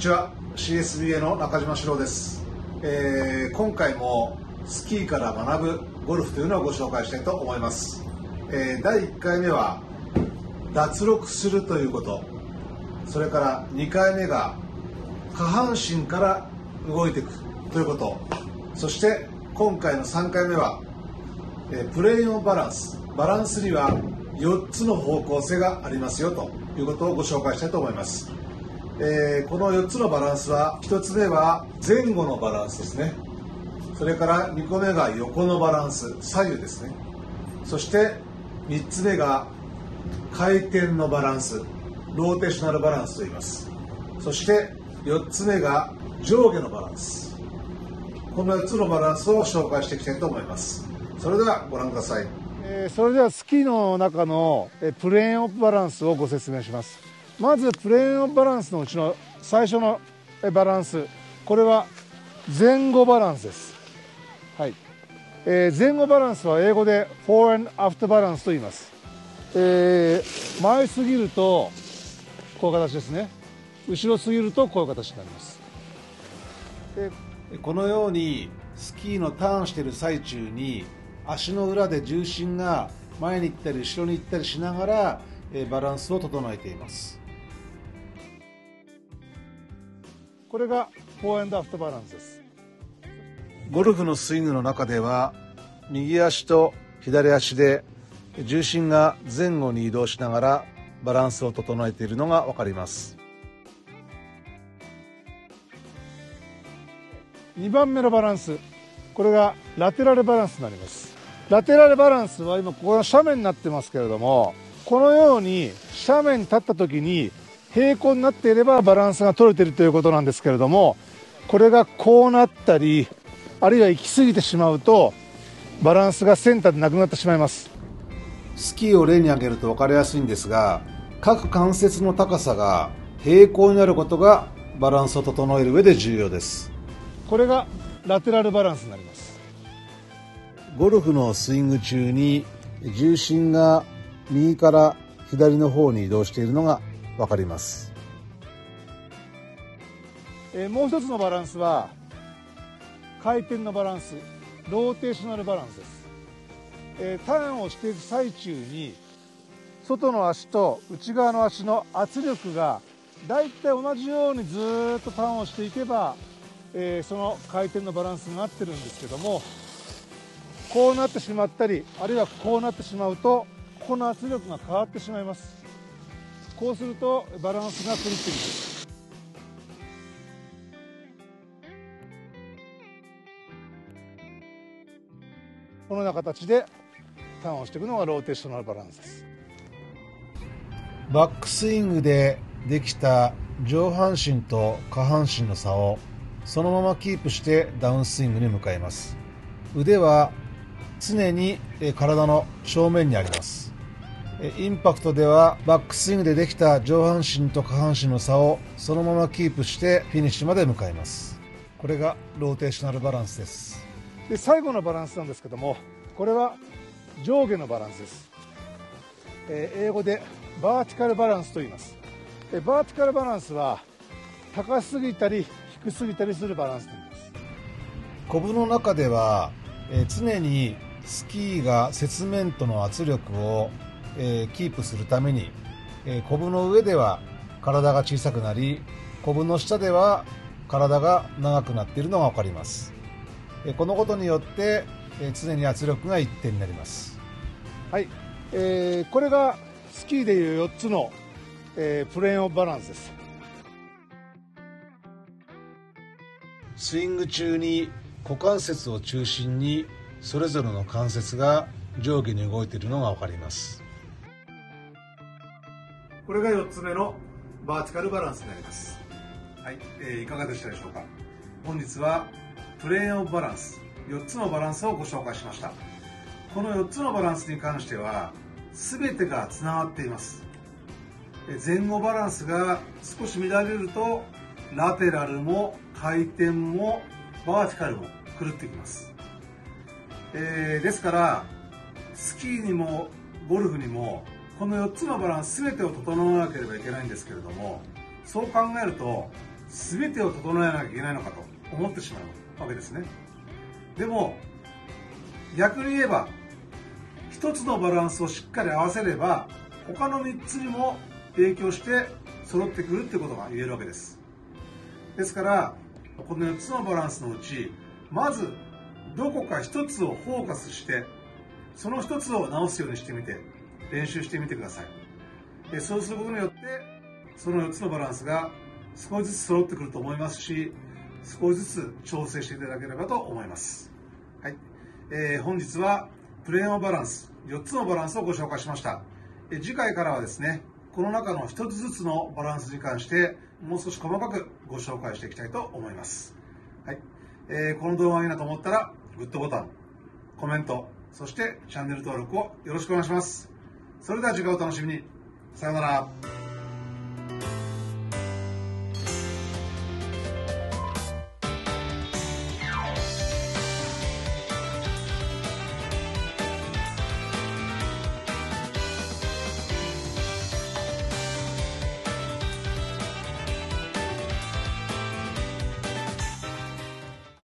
ちは。 CSBA の中島史郎です。今回もスキーから学ぶゴルフというのをご紹介したいと思います。第1回目は脱力するということ、それから2回目が下半身から動いていくということ、そして今回の3回目はプレーンオンバランス、バランスには4つの方向性がありますよということをご紹介したいと思います。この4つのバランスは、1つ目は前後のバランスですね。それから2個目が横のバランス、左右ですね。そして3つ目が回転のバランス、ローテーショナルバランスと言います。そして4つ目が上下のバランス。この4つのバランスを紹介していきたいと思います。それではご覧ください。 それではスキーの中のプレーンオフバランスをご説明します。まずプレーンオフバランスのうちの最初のバランス、これは前後バランスです。はい。前後バランスは英語でフォー&アフターバランスと言います。前すぎるとこういう形ですね。後ろすぎるとこういう形になります。 このようにスキーのターンしている最中に足の裏で重心が前に行ったり後ろに行ったりしながらバランスを整えています。 これがフォー&アフターバランスです。 ゴルフのスイングの中では右足と左足で重心が前後に移動しながらバランスを整えているのが分かります。 2番目のバランス、これがラテラルバランスになります。ラテラルバランスは今ここが斜面になってますけれども、このように斜面に立った時に平行になっていればバランスが取れているということなんですけれども、これがこうなったりあるいは行き過ぎてしまうとバランスがセンターでなくなってしまいます。 スキーを例に挙げると分かりやすいんですが、各関節の高さが平行になることがバランスを整える上で重要です。 これがラテラルバランスになります。 ゴルフのスイング中に重心が右から左の方に移動しているのが分かります。 もう一つのバランスは回転のバランス、ローテーショナルバランスです。ターンをしている最中に外の足と内側の足の圧力がだいたい同じようにずっとターンをしていけば、その回転のバランスになってるんですけども、こうなってしまったりあるいはこうなってしまうとここの圧力が変わってしまいます。こうするとバランスが狂っています。このような形でターンをしていくのがローテーショナルバランスです。 バックスイングでできた上半身と下半身の差をそのままキープしてダウンスイングに向かいます。腕は常に体の正面にあります。インパクトではバックスイングでできた上半身と下半身の差をそのままキープしてフィニッシュまで向かいます。これがローテーショナルバランスです。 で、最後のバランスなんですけども、これは上下のバランスです。英語でバーティカルバランスと言います。バーティカルバランスは高すぎたり低すぎたりするバランスと言います。 コブの中では常にスキーが雪面との圧力をキープするためにコブの上では体が小さくなり、コブの下では体が長くなっているのが分かります。このことによって常に圧力が一定になります。 はい、これがスキーでいう4つの、プレーンオフバランスです。 スイング中に股関節を中心にそれぞれの関節が上下に動いているのが分かります。これが4つ目のバーティカルバランスになります。はい、いかがでしたでしょうか。本日はプレーンオフバランス、4つのバランスをご紹介しました。この4つのバランスに関しては全てがつながっています。前後バランスが少し乱れるとラテラルも回転もバーティカルも狂ってきます。ですからスキーにもゴルフにもこの4つのバランス全てを整わなければいけないんですけれども、そう考えると全てを整えなきゃいけないのかと思ってしまうわけですね。でも逆に言えば、一つのバランスをしっかり合わせれば他の3つにも影響して揃ってくるってことが言えるわけです。ですからこの4つのバランスのうち、まずどこか1つをフォーカスしてその1つを直すようにしてみて練習してみてください。そうすることによってその4つのバランスが少しずつ揃ってくると思いますし、少しずつ調整していただければと思います。はい、本日はプレーンバランス4つのバランスをご紹介しました。次回からはですね、この中の1つずつのバランスに関してもう少し細かくご紹介していきたいと思います。はい、この動画がいいなと思ったらグッドボタン、コメント、そしてチャンネル登録をよろしくお願いします。それでは次回お楽しみに。さようなら。